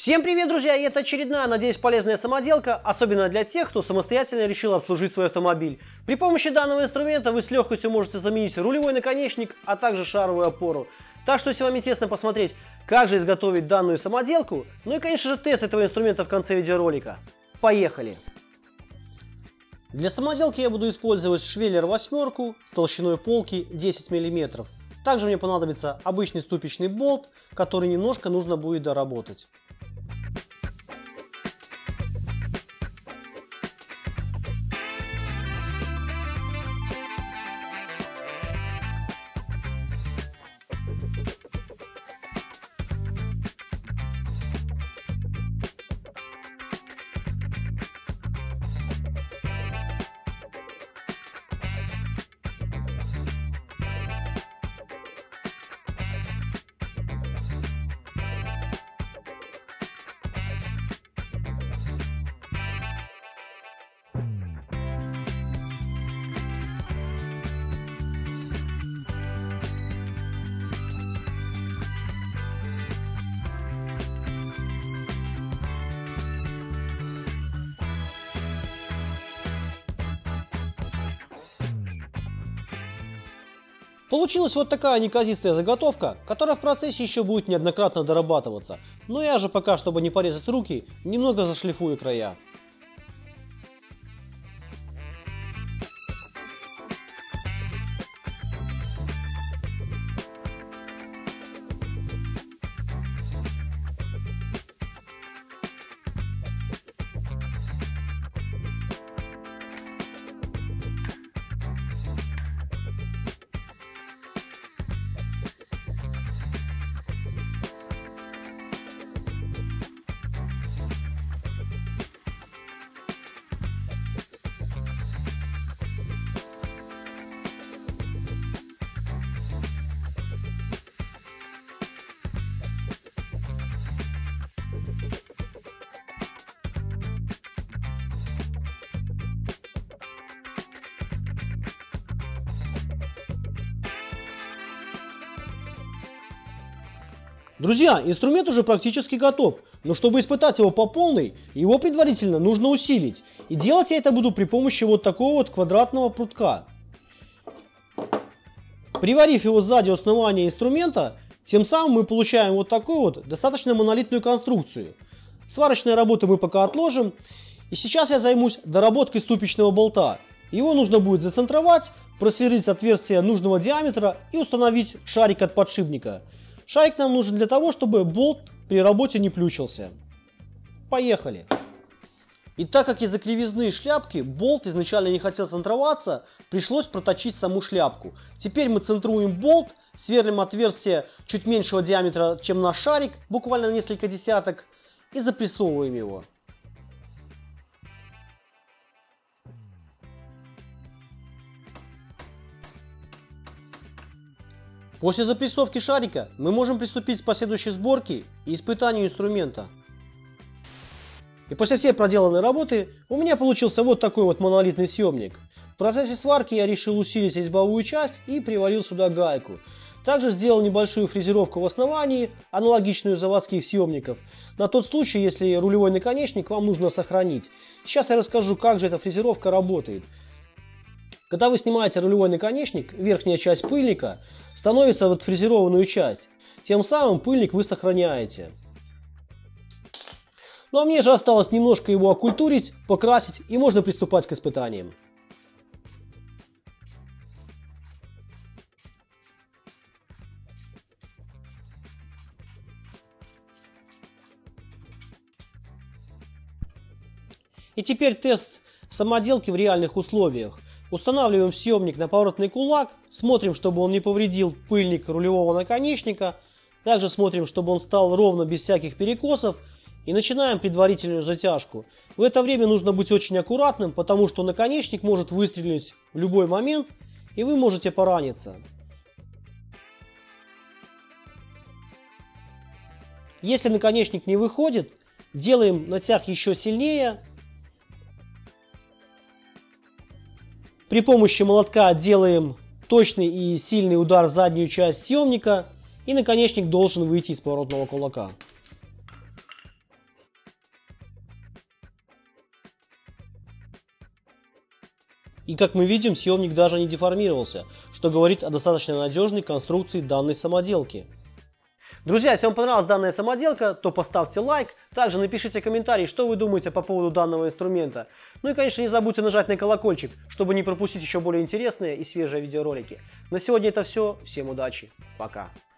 Всем привет, друзья! И это очередная, надеюсь, полезная самоделка, особенно для тех, кто самостоятельно решил обслужить свой автомобиль. При помощи данного инструмента вы с легкостью можете заменить рулевой наконечник, а также шаровую опору. Так что, если вам интересно посмотреть, как же изготовить данную самоделку, ну и, конечно же, тест этого инструмента в конце видеоролика. Поехали! Для самоделки я буду использовать швеллер 8 с толщиной полки 10 мм. Также мне понадобится обычный ступичный болт, который немножко нужно будет доработать. Получилась вот такая неказистая заготовка, которая в процессе еще будет неоднократно дорабатываться. Но я же пока, чтобы не порезать руки, немного зашлифую края. Друзья, инструмент уже практически готов, но чтобы испытать его по полной, его предварительно нужно усилить. И делать я это буду при помощи вот такого вот квадратного прутка. Приварив его сзади основания инструмента, тем самым мы получаем вот такую вот достаточно монолитную конструкцию. Сварочные работы мы пока отложим. И сейчас я займусь доработкой ступичного болта. Его нужно будет зацентровать, просверлить отверстие нужного диаметра и установить шарик от подшипника. Шарик нам нужен для того, чтобы болт при работе не плющился. Поехали! И так как из-за кривизны шляпки болт изначально не хотел центроваться, пришлось проточить саму шляпку. Теперь мы центруем болт, сверлим отверстие чуть меньшего диаметра, чем наш шарик, буквально несколько десяток, и запрессовываем его. После запрессовки шарика мы можем приступить к последующей сборке и испытанию инструмента. И после всей проделанной работы у меня получился вот такой вот монолитный съемник. В процессе сварки я решил усилить резьбовую часть и приварил сюда гайку. Также сделал небольшую фрезеровку в основании, аналогичную заводских съемников, на тот случай, если рулевой наконечник вам нужно сохранить. Сейчас я расскажу, как же эта фрезеровка работает. Когда вы снимаете рулевой наконечник, верхняя часть пыльника становится в отфрезерованную часть. Тем самым пыльник вы сохраняете. Ну а мне же осталось немножко его окультурить, покрасить, и можно приступать к испытаниям. И теперь тест самоделки в реальных условиях. Устанавливаем съемник на поворотный кулак, смотрим, чтобы он не повредил пыльник рулевого наконечника. Также смотрим, чтобы он стал ровно, без всяких перекосов. И начинаем предварительную затяжку. В это время нужно быть очень аккуратным, потому что наконечник может выстрелить в любой момент, и вы можете пораниться. Если наконечник не выходит, делаем натяг еще сильнее. При помощи молотка делаем точный и сильный удар в заднюю часть съемника, и наконечник должен выйти из поворотного кулака. И как мы видим, съемник даже не деформировался, что говорит о достаточно надежной конструкции данной самоделки. Друзья, если вам понравилась данная самоделка, то поставьте лайк, также напишите комментарий, что вы думаете по поводу данного инструмента. Ну и, конечно, не забудьте нажать на колокольчик, чтобы не пропустить еще более интересные и свежие видеоролики. На сегодня это все, всем удачи, пока!